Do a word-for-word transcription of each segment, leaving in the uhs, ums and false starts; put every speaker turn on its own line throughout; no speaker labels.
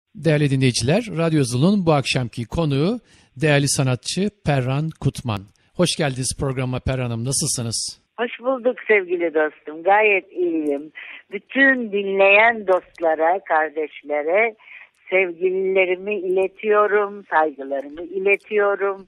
Değerli dinleyiciler, Radyo Zul'un bu akşamki konuğu değerli sanatçı Perran Kutman. Hoş geldiniz programa Perran'ım, nasılsınız?
Hoş bulduk sevgili dostum, gayet iyiyim. Bütün dinleyen dostlara, kardeşlere sevgilerimi iletiyorum, saygılarımı iletiyorum.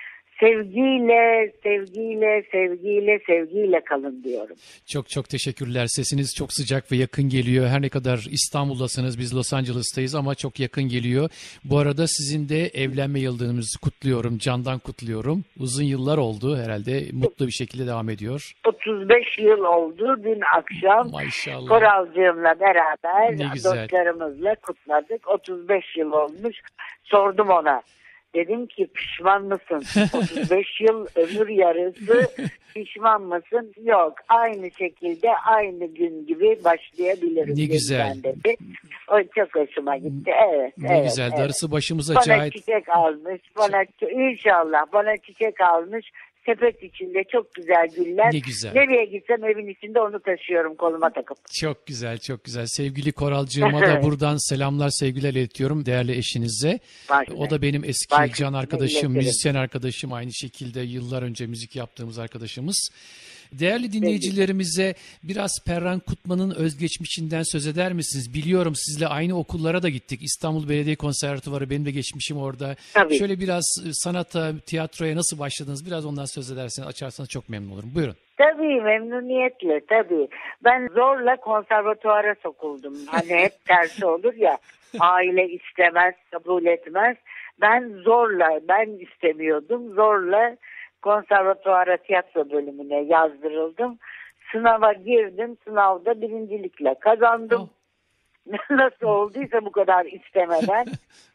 Sevgiyle, sevgiyle, sevgiyle, sevgiyle kalın diyorum.
Çok çok teşekkürler. Sesiniz çok sıcak ve yakın geliyor. Her ne kadar İstanbul'dasınız, biz Los Angeles'tayız ama çok yakın geliyor. Bu arada sizin de evlenme yıldönümünüzü kutluyorum, candan kutluyorum. Uzun yıllar oldu herhalde, mutlu bir şekilde devam ediyor.
otuz beş yıl oldu dün akşam.
Maşallah.
Koralcığımla beraber
Ne güzel.
dostlarımızla kutladık. otuz beş yıl olmuş. Sordum ona. Dedim ki pişman mısın? otuz beş yıl ömür yarısı pişman mısın? Yok. Aynı şekilde aynı gün gibi başlayabiliriz.
Ne güzel.
Dedi. O çok hoşuma gitti. Evet.
Ne
evet,
güzel.
evet.
Darısı başımıza
Bana
Cahit.
çiçek almış. Bana inşallah bana çiçek almış. Sepet içinde çok güzel güller.
Ne güzel.
Nereye gitsem evin içinde onu taşıyorum koluma takıp.
Çok güzel, çok güzel. Sevgili Koralcığıma da buradan selamlar, sevgiler iletiyorum değerli eşinize.
Başka.
O da benim eski
Başka.
can arkadaşım,
İletirim.
müzisyen arkadaşım. Aynı şekilde yıllar önce müzik yaptığımız arkadaşımız. Değerli dinleyicilerimize biraz Perran Kutman'ın özgeçmişinden söz eder misiniz? Biliyorum sizle aynı okullara da gittik. İstanbul Belediye Konservatuvarı, benim de geçmişim orada.
Tabii.
Şöyle biraz sanata, tiyatroya nasıl başladınız? Biraz ondan söz ederseniz, açarsanız çok memnun olurum. Buyurun.
Tabii memnuniyetle tabii. Ben zorla konservatuvara sokuldum. Hani hep tersi olur ya, aile istemez, kabul etmez. Ben zorla, ben istemiyordum. Zorla konservatuvara tiyatro bölümüne yazdırıldım. Sınava girdim. Sınavda birincilikle kazandım.
Oh.
Nasıl olduysa bu kadar istemeden.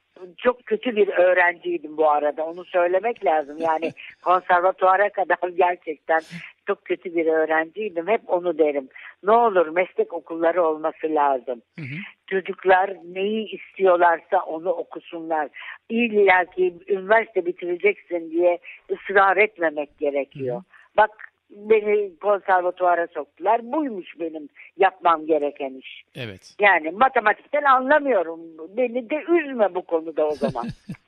Çok kötü bir öğrenciydim bu arada. Onu söylemek lazım. Yani konservatuvara kadar gerçekten çok kötü bir öğrenciydim. Hep onu derim. Ne olur meslek okulları olması lazım. Hı hı. Çocuklar neyi istiyorlarsa onu okusunlar. İlla ki üniversite bitireceksin diye ısrar etmemek gerekiyor. Hı hı. Bak, beni konservatuvara soktular. Buymuş benim yapmam gereken iş.
Evet.
Yani matematikten anlamıyorum. Beni de üzme bu konuda o zaman.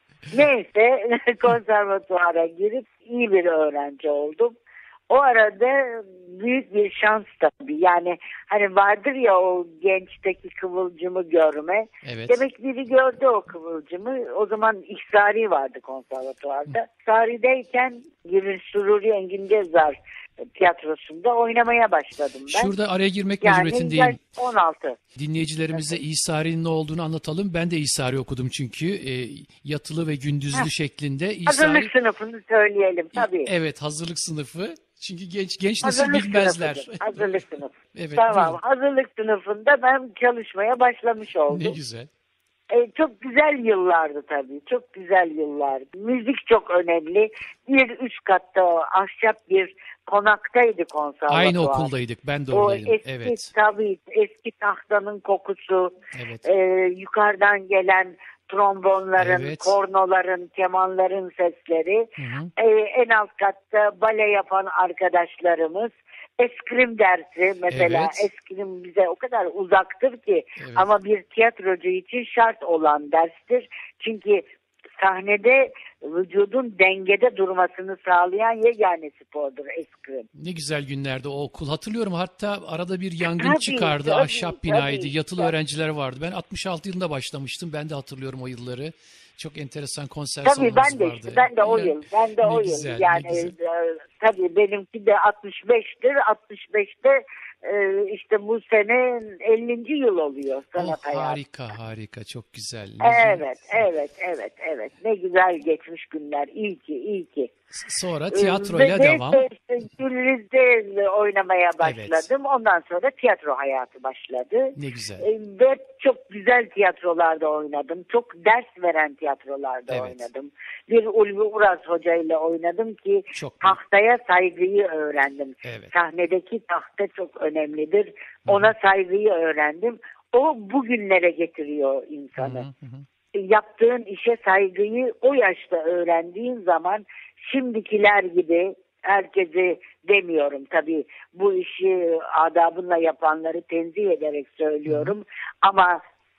Neyse konservatuvara girip iyi bir öğrenci oldum. O arada büyük bir şans tabii. Yani hani vardır ya o gençteki kıvılcımı görme.
Evet.
Demek biri gördü o kıvılcımı. O zaman İhsari vardı konservatuvarda. İhsari'deyken Gülün Sururi Engin Gezar tiyatrosunda oynamaya başladım ben.
Şurada araya girmek
yani
mecburiyetindeyim.
on altı.
Dinleyicilerimize
Evet.
İhsari'nin ne olduğunu anlatalım. Ben de İhsari okudum çünkü. E, yatılı ve gündüzlü
Heh.
şeklinde. İhsari...
Hazırlık sınıfını söyleyelim tabii.
Evet, hazırlık sınıfı. Çünkü genç genç nesil
Hazırlık
bilmezler.
sınıfıdır. Hazırlık sınıfı.
Evet,
tamam.
buyurun.
Hazırlık sınıfında ben çalışmaya başlamış oldum.
Ne güzel.
E, çok güzel yıllardı tabii. Çok güzel yıllardı. Müzik çok önemli. Bir üst katta o ahşap bir konaktaydı konservatuvar.
Aynı okuldaydık. Ben de
O
oradaydım.
eski,
Evet.
tabii eski tahtanın kokusu,
Evet.
e, yukarıdan gelen trombonların,
Evet.
kornoların, kemanların sesleri.
Hı hı.
E, en alt katta bale yapan arkadaşlarımız. Eskrim dersi mesela,
Evet.
eskrim bize o kadar uzaktır ki,
Evet.
ama bir tiyatrocu için şart olan derstir. Çünkü sahnede vücudun dengede durmasını sağlayan yegane spordur eskrim.
Ne güzel günlerde o okul. Hatırlıyorum, hatta arada bir yangın
Tabii,
çıkardı.
tabii,
Ahşap binaydı.
tabii.
Yatılı
Tabii.
öğrenciler vardı. Ben altmış altı yılında başlamıştım. Ben de hatırlıyorum o yılları. Çok enteresan konser
Tabii
salonumuz
ben de
vardı.
işte ben de o
Ya,
yıl ben de
ne
o yıl
güzel,
yani
ne güzel.
e, tabii benimki de altmış beştir. altmış beşte e, işte bu sene ellinci yıl oluyor sanat
Oh,
hayatı.
harika harika, çok güzel. Ne
Evet, evet, evet, evet. Ne güzel geçmiş günler. İyi ki, iyi ki.
Sonra
Ee,
tiyatroyla
ve
devam.
de işte Gülriz'de oynamaya başladım.
Evet.
Ondan sonra tiyatro hayatı başladı.
Ne güzel.
Ee, Ve çok güzel tiyatrolarda oynadım. Çok ders veren tiyatrolarda
Evet.
oynadım. Bir Ulvi Uras Hoca ile oynadım ki
Çok
tahtaya saygıyı öğrendim.
Evet.
Sahnedeki tahta çok önemlidir. Ona saygıyı öğrendim. O bugünlere getiriyor insanı.
Hı hı hı.
Yaptığın işe saygıyı o yaşta öğrendiğin zaman şimdikiler gibi, herkesi demiyorum tabii, bu işi adabınla yapanları tenzih ederek söylüyorum, hı hı. ama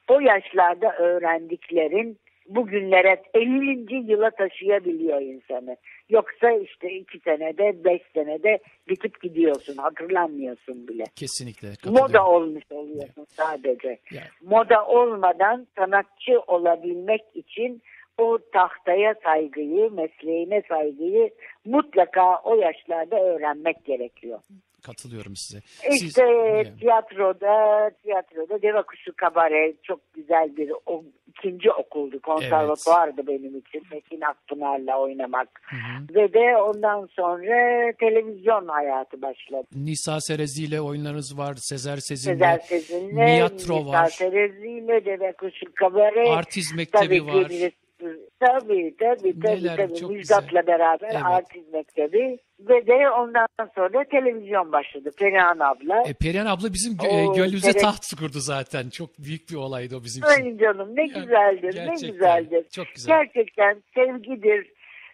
o yaşlarda öğrendiklerin bugünlere ellinci yıla taşıyabiliyor insanı. Yoksa işte iki senede, beş senede bitip gidiyorsun. Hatırlanmıyorsun bile.
Kesinlikle katılıyorum.
Moda olmuş oluyorsun evet. sadece.
Yani.
Moda olmadan sanatçı olabilmek için o tahtaya saygıyı, mesleğine saygıyı mutlaka o yaşlarda öğrenmek gerekiyor.
Katılıyorum size.
İşte
Siz,
tiyatroda, tiyatroda Deve Kuşu Kabare çok güzel bir o, ikinci okuldu, konservatuvardı evet. benim için. Metin Akpınar'la oynamak. Hı hı. Ve de ondan sonra televizyon hayatı başladı.
Nisa Serezi ile oyunlarınız var, Sezer Sezin'le,
Sezer Sezin'le
Niyatro
Nisa
var.
Serezi ile Deve Kuşu Kabare.
Artiz Mektebi var.
Tabii, tabii, tabii,
Neler,
tabii.
çok
Müjdat'la
güzel.
beraber evet. Artiz Mektebi. Ve de ondan sonra televizyon başladı. Perihan abla.
E, Perihan abla bizim
o,
e, gönlümüze
tele...
taht kurdu zaten. Çok büyük bir olaydı o bizim için.
Ay canım ne
ya,
güzeldir, ne güzeldir.
Çok güzel.
Gerçekten sevgidir.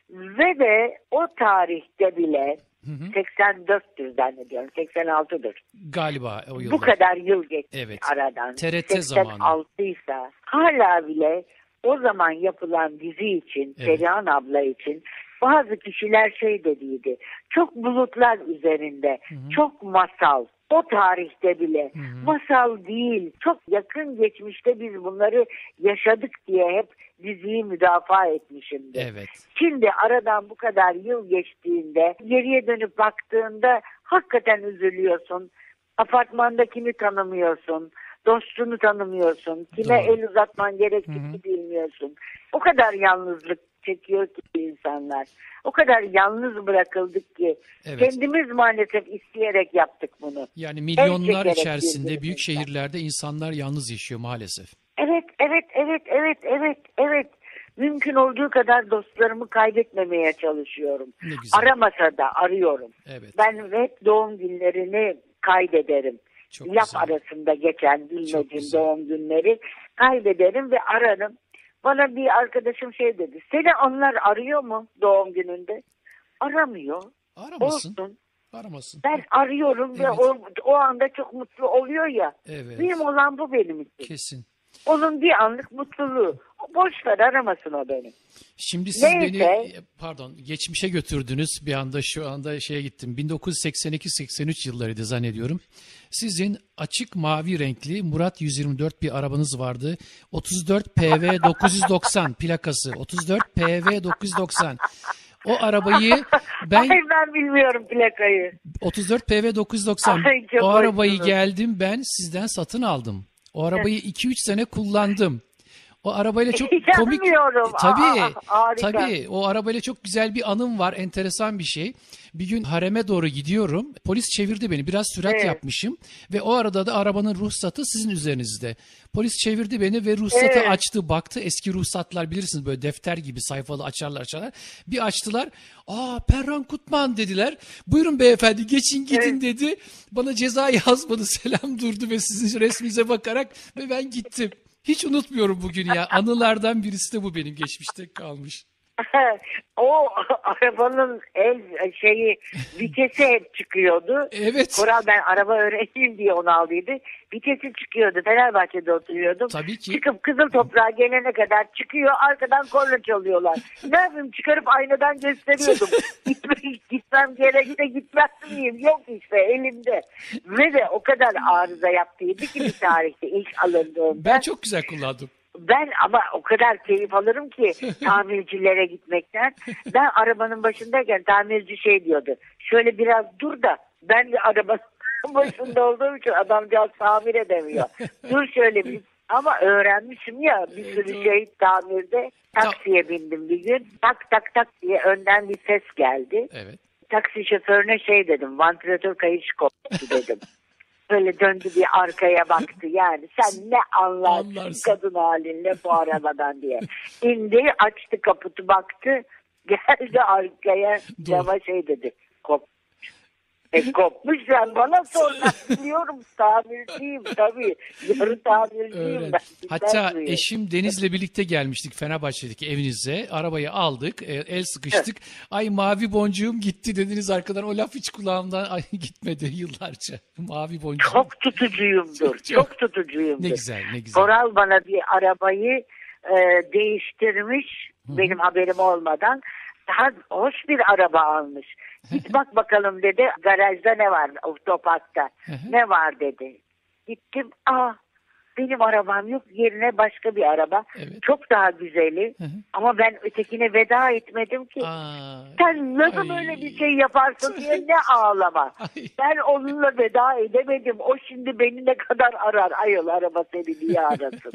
Ve de o tarihte bile hı hı. seksen dörttür zannediyorum, seksen altıdır.
Galiba o yılda.
Bu kadar yıl geçti
evet.
aradan.
T R T zamanı.
seksen altıysa hala bile o zaman yapılan dizi için, evet. Perihan abla için bazı kişiler şey dediydi. Çok bulutlar üzerinde, hı hı. çok masal. O tarihte bile hı hı. masal değil, çok yakın geçmişte biz bunları yaşadık diye hep diziyi müdafaa etmişimdir.
Evet.
Şimdi aradan bu kadar yıl geçtiğinde, geriye dönüp baktığında hakikaten üzülüyorsun. Apartmandakini tanımıyorsun. Dostunu tanımıyorsun. Kime Doğru. el uzatman gerektiğini bilmiyorsun. O kadar yalnızlık çekiyor ki insanlar. O kadar yalnız bırakıldık ki. Evet. Kendimiz maalesef isteyerek yaptık bunu.
Yani milyonlar içerisinde büyük şehirlerde insanlar yalnız yaşıyor maalesef.
Evet, evet, evet, evet, evet, evet. Mümkün olduğu kadar dostlarımı kaybetmemeye çalışıyorum. Aramasa da arıyorum. Evet. Ben hep doğum günlerini kaydederim. Çok Laf güzel. Arasında geçen bilmediğim doğum günleri kaydederim ve ararım. Bana bir arkadaşım şey dedi. Seni onlar arıyor mu doğum gününde? Aramıyor.
Aramasın.
Olsun.
Aramasın.
Ben arıyorum evet. ve o, o anda çok mutlu oluyor ya.
Evet.
Mühim olan bu benim için.
Kesin.
Onun bir anlık mutluluğu. Boş ver aramasın o beni.
Şimdi siz
Neyse,
beni pardon geçmişe götürdünüz bir anda şu anda şeye gittim. bin dokuz yüz seksen iki seksen üç yıllarıydı zannediyorum. Sizin açık mavi renkli Murat yüz yirmi dört bir arabanız vardı. otuz dört P V dokuz yüz doksan plakası. otuz dört P V dokuz yüz doksan. O arabayı ben...
Hayır ben bilmiyorum plakayı.
otuz dört P V dokuz yüz doksan.
Ay,
o arabayı hoşsunuz. Geldim ben sizden satın aldım. O arabayı iki üç sene kullandım. O arabayla çok komik. Tabii.
Aa,
tabii. O arabayla çok güzel bir anım var. Enteresan bir şey. Bir gün hareme doğru gidiyorum. Polis çevirdi beni. Biraz sürat evet. yapmışım. Ve o arada da arabanın ruhsatı sizin üzerinizde. Polis çevirdi beni ve ruhsatı evet. açtı. Baktı eski ruhsatlar bilirsiniz böyle defter gibi sayfalı açarlar açarlar. Bir açtılar. Aa Perran Kutman dediler. Buyurun beyefendi geçin gidin evet. dedi. Bana ceza yazmadı. Selam durdu ve sizin resminize bakarak ve ben gittim. Hiç unutmuyorum bugün ya. Anılardan birisi de bu benim geçmişte kalmış.
O arabanın el şeyi vitesi hep çıkıyordu.
Evet.
Koral ben araba öğreteyim diye onu aldıydı. Vitesi çıkıyordu. Fenerbahçe'de oturuyordum.
Tabii ki.
Çıkıp Kızıl Toprağa gelene kadar çıkıyor. Arkadan korna çalıyorlar. Ne yapayım çıkarıp aynadan gösteriyordum. Gitmem, gitmem gerekse gitmez miyim? Yok işte elimde. Ve de o kadar arıza yaptıydı ki bir tarihte ilk alındığımda.
Ben çok güzel kullandım.
Ben ama o kadar keyif alırım ki tamircilere gitmekten. Ben arabanın başındayken tamirci şey diyordu. Şöyle biraz dur da ben de arabanın başında olduğum için adamcağız tamir edemiyor. Dur şöyle bir. Ama öğrenmişim ya bir sürü şey tamirde. Taksiye bindim bir gün. Tak tak tak diye önden bir ses geldi.
Evet.
Taksi şoförüne şey dedim. Vantilatör kayış koptu dedim. Böyle döndü bir arkaya baktı yani sen ne anlarsın, anlarsın. kadın halinle bu arabadan diye. İndi açtı kaputu baktı geldi arkaya cama şey dedi kop. E kopmuş, sen bana sorsan biliyorum, tamirciyim tabii. Yarı tamirciyim
Öyle.
ben.
Hatta
Bilmem mi?
eşim Deniz'le birlikte gelmiştik Fenerbahçe'deki evinize. Arabayı aldık, e, el sıkıştık. Ay mavi boncuğum gitti dediniz arkadan. O laf hiç kulağımdan ay, gitmedi yıllarca. Mavi boncuğum.
Çok tutucuyumdur.
Çok-
Çok, tutucuyumdur.
Ne güzel, ne güzel.
Koral bana bir arabayı e, değiştirmiş benim haberim olmadan. Daha hoş bir araba almış. Git bak bakalım dedi, garajda ne var, otoparkta ne var dedi. Gittim, aa benim arabam yok, yerine başka bir araba.
Evet.
Çok daha güzeli.
Hı hı.
Ama ben ötekine veda etmedim ki.
Aa,
Sen nasıl
ay.
böyle bir şey yaparsın diye ne ağlama.
Ay.
Ben onunla veda edemedim. O şimdi beni ne kadar arar. Ayol, araba seni niye arasın?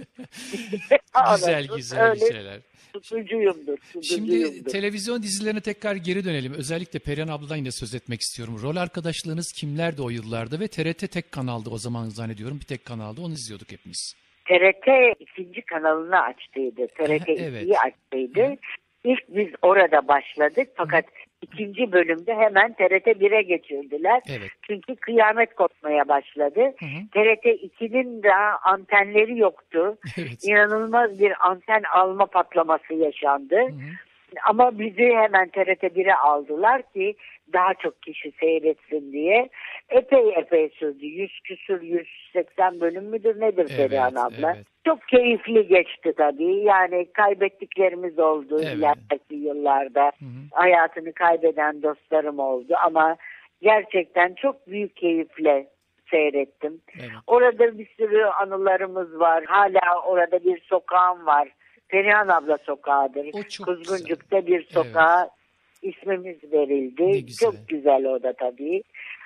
Güzel
Arasın.
güzel
Öyle
şeyler.
tutucuyumdur.
Şimdi
tutucuyumdur.
televizyon dizilerine tekrar geri dönelim. Özellikle Perihan abladan yine söz etmek istiyorum. Rol arkadaşlığınız kimlerdi o yıllarda ve T R T tek kanaldı o zaman zannediyorum. Bir tek kanaldı. Onu izliyorduk hepimiz.
T R T ikinci kanalını açtıydı. T R T
Evet.
ikiyi açtıydı. İlk biz orada başladık fakat ikinci bölümde hemen T R T bire geçirdiler.
Evet.
Çünkü kıyamet kopmaya başladı.
Hı hı.
T R T ikinin daha antenleri yoktu.
Evet.
İnanılmaz bir anten alma patlaması yaşandı.
Hı hı.
Ama bizi hemen T R T bire aldılar ki daha çok kişi seyretsin diye. Epey epey sürdü. Yüz küsür, yüz seksen bölüm müdür nedir
Evet,
Perihan abla?
evet.
Çok keyifli geçti tabii. Yani kaybettiklerimiz oldu
Evet.
ileriki yıllarda.
Hı hı.
Hayatını kaybeden dostlarım oldu ama gerçekten çok büyük keyifle seyrettim.
Evet.
Orada bir sürü anılarımız var. Hala orada bir sokağım var. Perihan abla sokağıdır.
O çok
Kuzguncuk'ta bir sokağa ismimiz verildi.
Ne güzel.
Çok güzel o da tabii.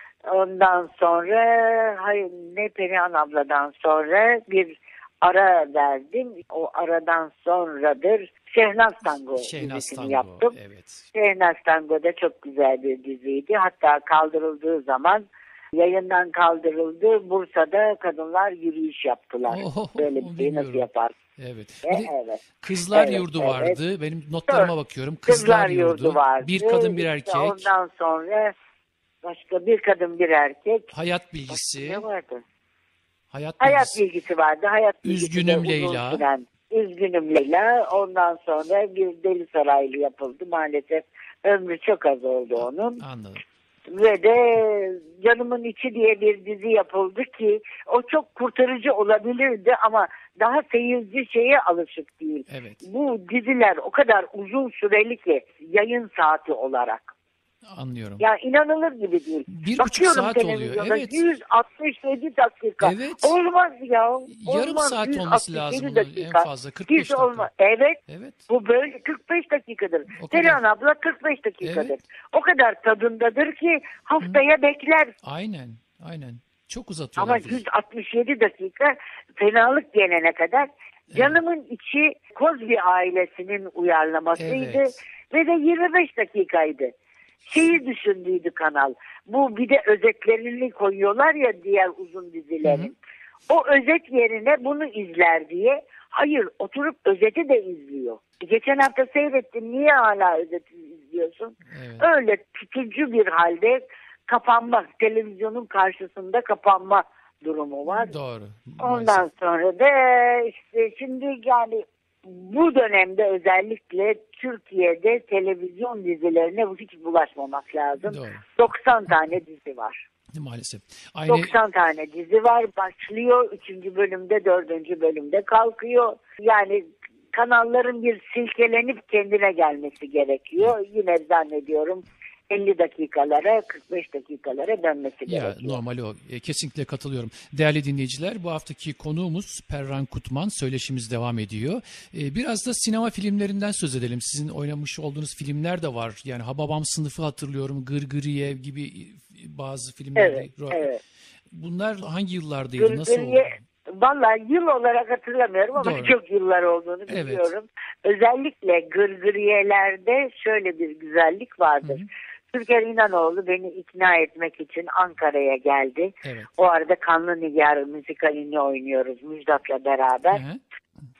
Ondan sonra hayır, ne Perihan abladan sonra bir ara verdim. O aradan sonradır Şehnaz Tango
Şehnaz
dizisini
Tango.
yaptım.
Evet.
Şehnaz Tango da çok güzel bir diziydi. Hatta kaldırıldığı zaman, yayından kaldırıldı, Bursa'da kadınlar yürüyüş yaptılar.
Oh,
Böyle
onu
bir şey nasıl
bilmiyorum.
yapar?
Evet.
E,
Bir de
evet.
Kızlar
Evet,
Yurdu
evet.
vardı. Benim notlarıma
Evet.
bakıyorum. Kızlar, Yurdu.
vardı.
Bir kadın bir
İşte
erkek.
ondan sonra başka bir kadın bir erkek.
Hayat
Başka
bilgisi.
ne vardı?
Hayat
Hayat
bilgisi.
bilgisi vardı. Hayat bilgisi
Üzgünüm
de uzun
Leyla.
süren. Üzgünüm Leyla. Ondan sonra bir Deli Saraylı yapıldı. Maalesef ömrü çok az oldu onun.
Anladım.
Ve de Canımın İçi diye bir dizi yapıldı ki o çok kurtarıcı olabilirdi ama daha seyirci şeye alışık değil.
Evet.
Bu diziler o kadar uzun süreli ki yayın saati olarak.
Anlıyorum.
Ya inanılır gibi değil.
Bir buçuk
Bakıyorum
saat oluyor,
televizyona,
evet.
yüz altmış yedi dakika.
Evet.
Olmaz ya. Olmaz.
Yarım saat olması
yüz altmış yedi
lazım bunun
dakika.
en fazla. kırk beş
Hiç
dakika.
olmaz. Evet.
Evet.
Bu böyle kırk beş dakikadır.
O kadar.
Perihan abla kırk beş dakikadır.
Evet.
O kadar tadındadır ki haftaya bekler.
Aynen. Aynen. Çok uzatıyorlar.
Ama yüz altmış yedi dakika fenalık gelene kadar. Canımın İçi Kozbi ailesinin uyarlamasıydı.
Evet.
Ve de yirmi beş dakikaydı. Şeyi düşündüydü kanal. Bu bir de özetlerini koyuyorlar ya diğer uzun dizilerin.
Hı hı.
O özet yerine bunu izler diye. Hayır, oturup özeti de izliyor. Geçen hafta seyrettim. Niye hala özeti izliyorsun?
Evet.
Öyle tutucu bir halde kapanma, televizyonun karşısında kapanma durumu var.
Doğru.
Ondan
Maalesef.
sonra da işte şimdi yani bu dönemde özellikle Türkiye'de televizyon dizilerine hiç bulaşmamak lazım.
Doğru.
doksan tane dizi var.
Maalesef. Aynı
doksan tane dizi var. Başlıyor. Üçüncü bölümde, dördüncü bölümde kalkıyor. Yani kanalların bir silkelenip kendine gelmesi gerekiyor. Yine zannediyorum elli dakikalara, kırk beş dakikalara dönmesi
ya
gerekiyor.
normal o. E, kesinlikle katılıyorum. Değerli dinleyiciler, bu haftaki konuğumuz Perran Kutman. Söyleşimiz devam ediyor. E, biraz da sinema filmlerinden söz edelim. Sizin oynamış olduğunuz filmler de var. Yani Hababam Sınıfı hatırlıyorum. Gırgırıye gibi bazı filmler.
Evet, evet.
Bunlar hangi yıllardaydı? Nasıl oldu?
Gırgırıye, vallahi yıl olarak hatırlamıyorum ama
Doğru.
çok yıllar olduğunu
Evet.
biliyorum. Özellikle Gırgıriyelerde şöyle bir güzellik vardır.
Hı hı.
Türker İnanoğlu beni ikna etmek için Ankara'ya geldi.
Evet.
O arada Kanlı Nigar müzikalini oynuyoruz Müjdat'la beraber.
Hı hı.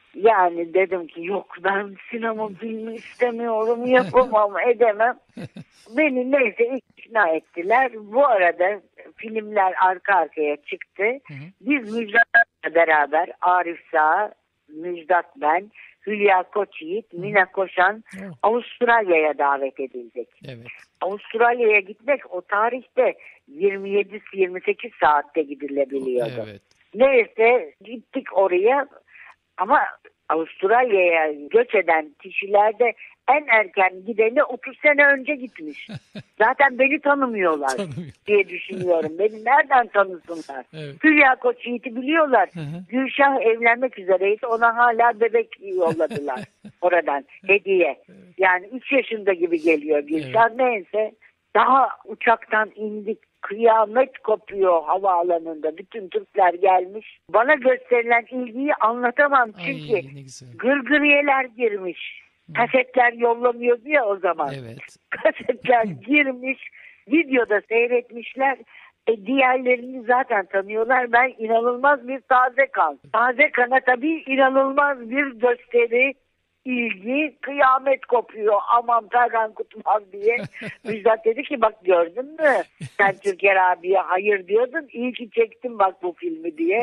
Yani dedim ki yok, ben sinema filmi istemiyorum, yapamam, edemem. Beni neyse ikna ettiler. Bu arada filmler arka arkaya çıktı.
Hı hı.
Biz Müjdat'la beraber, Arif Sağ, Müjdat ben, Hülya Koçyiğit, Mina Koşan
Evet.
Avustralya'ya davet edildik.
Evet.
Avustralya'ya gitmek o tarihte yirmi yedi yirmi sekiz saatte gidilebiliyordu.
Evet.
Neyse gittik oraya ama Avustralya'ya göç eden kişilerde en erken gideni otuz sene önce gitmiş. Zaten beni tanımıyorlar
Tanımıyor.
diye düşünüyorum. Beni nereden tanısınlar?
Evet.
Hülya Koçyiğit'i biliyorlar.
Hı hı.
Gülşah evlenmek üzereydi. Ona hala bebek yolladılar oradan hediye. Yani üç yaşında gibi geliyor Gülşah. Neyse daha uçaktan indik. Kıyamet kopuyor havaalanında. Bütün Türkler gelmiş. Bana gösterilen ilgiyi anlatamam. Çünkü
Ay, ne güzel.
gırgıriyeler girmiş. Kasetler yollanıyordu ya o zaman.
Evet.
Kasetler girmiş. Videoda seyretmişler. E, diğerlerini zaten tanıyorlar. Ben inanılmaz bir taze kan. Taze kana tabii inanılmaz bir gösteri, ilgi, kıyamet kopuyor. Aman Tarkan Kutmaz diye. Müjdat dedi ki bak gördün mü? Sen Türker abiye hayır diyordun. İyi ki çektim bak bu filmi diye.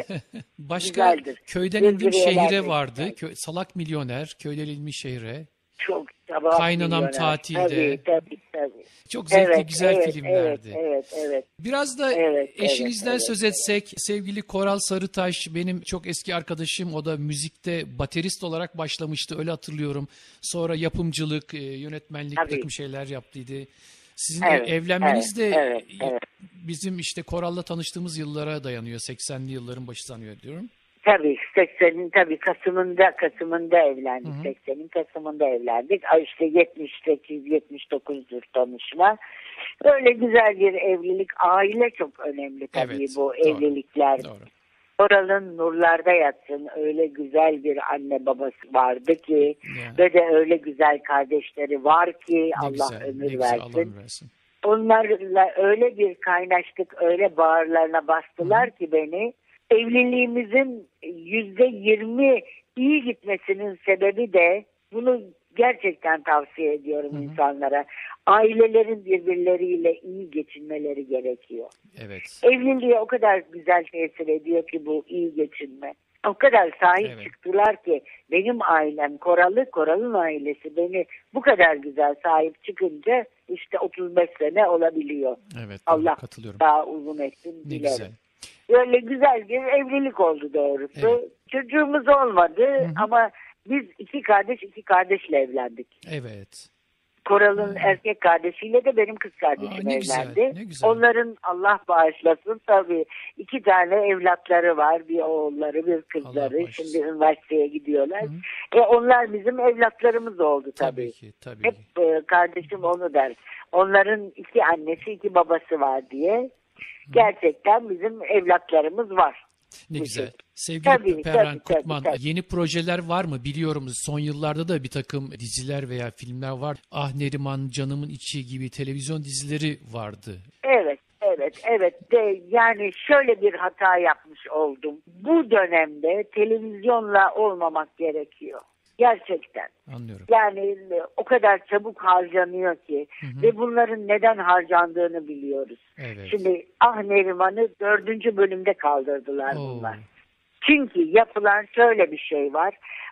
Başka
Güzeldir.
köyden indim
Gırgıriyeler
şehire
de
vardı.
güzel.
Kö- Salak Milyoner. Köyden inmiş şehre.
Çok sabah
Kaynanam
milyoner.
tatilde.
Tabii tabii tabii.
Çok zevkli
Evet,
güzel
evet,
filmlerdi.
Evet, evet, evet.
Biraz da
Evet,
eşinizden
evet,
söz etsek, sevgili Koral Sarıtaş benim çok eski arkadaşım. O da müzikte baterist olarak başlamıştı, öyle hatırlıyorum. Sonra yapımcılık, e, yönetmenlik, bir
Tabii.
takım şeyler yaptıydı. Sizin
Evet,
evlenmeniz
evet,
de
evet, evet.
bizim işte Koral'la tanıştığımız yıllara dayanıyor. seksenli yılların başı sanıyor diyorum.
Tabii seksenin tabii Kasım'ında Kasım'ında evlendik.
Hı hı.
seksenin Kasım'ında evlendik. Ay işte yetmiş sekiz yetmiş dokuzdur tanışma. Öyle güzel bir evlilik. Aile çok önemli tabii
Evet,
bu
doğru,
evlilikler.
Doğru.
Koral'ın nurlarda yatsın. Öyle güzel bir anne babası vardı ki
Yani,
ve de öyle güzel kardeşleri var ki
ne
Allah
güzel, ne
ömür
güzel, Allah
versin.
ömür versin.
Onlarla öyle bir kaynaştık, öyle bağırlarına bastılar ki beni. Evliliğimizin yüzde yirmi iyi gitmesinin sebebi de, bunu gerçekten tavsiye ediyorum
Hı hı.
insanlara. Ailelerin birbirleriyle iyi geçinmeleri gerekiyor.
Evet.
Evliliğe o kadar güzel tesir ediyor ki bu iyi geçinme. O kadar sahip
Evet.
çıktılar ki benim ailem Koral'ı, Koral'ın ailesi beni bu kadar güzel sahip çıkınca işte otuz beş sene olabiliyor.
Evet, doğru,
Allah
katılıyorum.
daha uzun etsin
Ne
dilerim.
güzel.
Böyle güzel bir evlilik oldu doğrusu.
Evet.
Çocuğumuz olmadı
Hı hı.
ama biz iki kardeş iki kardeşle evlendik.
Evet.
Koral'ın erkek kardeşiyle de benim kız kardeşim
Aa, ne güzel,
evlendi.
ne güzel.
Onların Allah bağışlasın tabii iki tane evlatları var. Bir oğulları bir
Allah
kızları.
bağışlasın.
Şimdi üniversiteye gidiyorlar.
Hı
E, onlar bizim evlatlarımız oldu tabii.
Tabii ki, tabii
Hep
ki.
e, kardeşim onu der. Onların iki annesi iki babası var diye. Gerçekten bizim evlatlarımız var.
Ne
Bu
güzel.
şey.
Sevgili
Tabii,
Perhan
tabii, tabii,
Kutman,
tabii.
yeni projeler var mı? Biliyorum son yıllarda da bir takım diziler veya filmler var. Ah Neriman, Canımın İçi gibi televizyon dizileri vardı.
Evet, evet, evet. De, yani şöyle bir hata yapmış oldum. Bu dönemde televizyonla olmamak gerekiyor. Gerçekten.
Anlıyorum.
Yani o kadar çabuk harcanıyor ki
Hı hı.
ve bunların neden harcandığını biliyoruz.
Evet.
Şimdi Ah Neriman'ı dördüncü bölümde kaldırdılar
Oo.
bunlar. Çünkü yapılan şöyle bir şey var.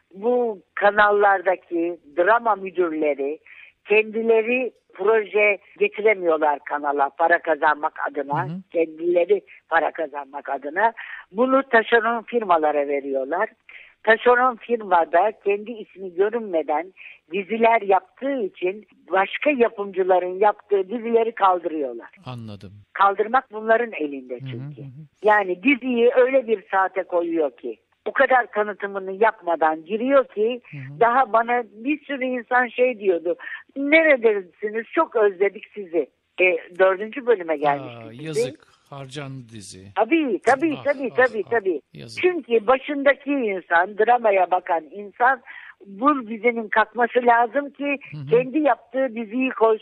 Bu kanallardaki drama müdürleri kendileri proje getiremiyorlar kanala para kazanmak adına.
Hı hı.
Kendileri para kazanmak adına. Bunu taşeron firmalara veriyorlar. Taşeron firmada kendi ismi görünmeden diziler yaptığı için başka yapımcıların yaptığı dizileri kaldırıyorlar.
Anladım.
Kaldırmak bunların elinde
Hı hı,
çünkü.
hı hı.
Yani diziyi öyle bir saate koyuyor ki, o kadar tanıtımını yapmadan giriyor ki,
Hı hı.
daha bana bir sürü insan şey diyordu. Neredesiniz? Çok özledik sizi. E, dördüncü bölüme gelmiştik.
Aa,
dizi.
yazık. Harcandı dizi.
Tabii, tabii,
Ah,
tabii,
ah,
tabii,
ah.
tabii.
Yazık.
Çünkü başındaki insan, dramaya bakan insan bu dizinin kalkması lazım ki
Hı hı.
kendi yaptığı diziyi koysun.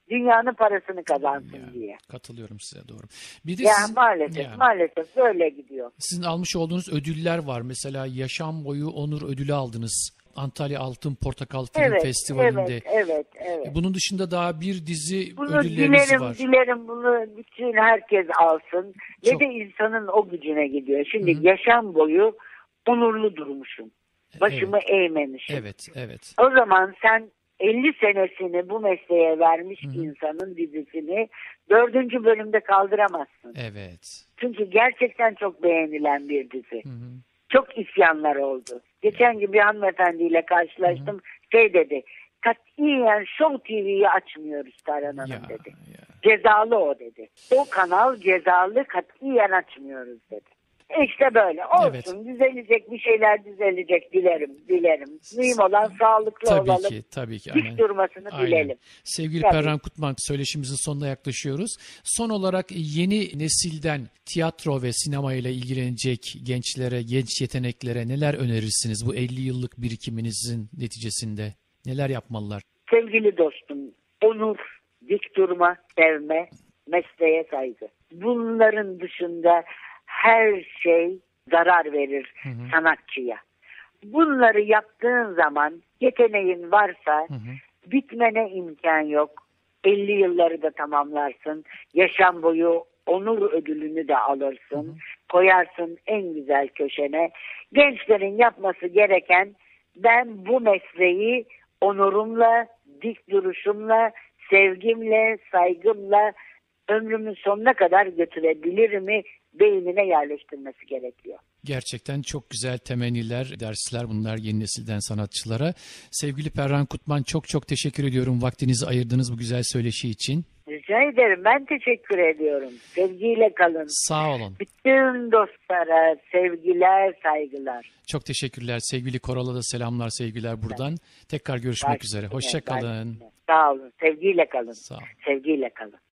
Dünyanın parasını kazansın
Ya,
diye.
katılıyorum size, doğru. Bir de
Ya
sizin,
maalesef
ya,
maalesef böyle gidiyor.
sizin almış olduğunuz ödüller var. Mesela yaşam boyu onur ödülü aldınız. Antalya Altın Portakal Film
Evet,
Festivali'nde.
evet, evet, evet.
Bunun dışında daha bir dizi
Bunu
ödülleriniz
dilerim,
var.
dilerim bunu bütün herkes alsın. Ve
Çok-
de insanın o gücüne gidiyor. Şimdi
Hı hı.
yaşam boyu onurlu durmuşum. Başımı eğmemişim.
Evet, evet.
O zaman sen elli senesini bu mesleğe vermiş
Hı hı.
insanın dizisini dördüncü bölümde kaldıramazsın.
Evet.
Çünkü gerçekten çok beğenilen bir dizi.
Hı hı.
Çok isyanlar oldu. Geçen gün bir hanımefendiyle karşılaştım. Şey dedi, katiyen Show T V'yi açmıyoruz Tarhan Hanım
Ya,
dedi.
ya.
Cezalı o dedi. O kanal cezalı, katiyen açmıyoruz dedi. İşte böyle olsun,
Evet.
düzelecek bir şeyler düzelecek, dilerim, dilerim. Mühim olan sağlıklı
Tabii
olalım.
ki, tabii ki.
Dik
Aynen.
durmasını
Aynen.
bilelim.
Sevgili
Tabii.
Perran Kutman, söyleşimizin sonuna yaklaşıyoruz. Son olarak yeni nesilden tiyatro ve sinema ile ilgilenecek gençlere, genç yeteneklere neler önerirsiniz bu elli yıllık birikiminizin neticesinde? Neler yapmalılar?
Sevgili dostum, onur, dik durma, sevme, mesleğe saygı. Bunların dışında her şey zarar verir
Hı hı.
sanatçıya. Bunları yaptığın zaman yeteneğin varsa
Hı hı.
bitmene imkan yok. elli yılları da tamamlarsın. Yaşam boyu onur ödülünü de alırsın.
Hı hı.
Koyarsın en güzel köşene. Gençlerin yapması gereken, ben bu mesleği onurumla, dik duruşumla, sevgimle, saygımla ömrümün sonuna kadar götürebilir mi beynine yerleştirmesi gerekiyor.
Gerçekten çok güzel temenniler, dersler bunlar yeni nesilden sanatçılara. Sevgili Perran Kutman, çok çok teşekkür ediyorum vaktinizi ayırdığınız bu güzel söyleşi için.
Rica ederim. Ben teşekkür ediyorum. Sevgiyle kalın.
Sağ olun.
Bütün dostlara sevgiler, saygılar.
Çok teşekkürler. Sevgili Koral'a da selamlar, sevgiler buradan. Tekrar görüşmek
Baş
üzere.
üstüne,
Hoşça
baş
kalın.
üstüne. Sağ olun. Sevgiyle kalın.
Sağ olun.
Sevgiyle kalın.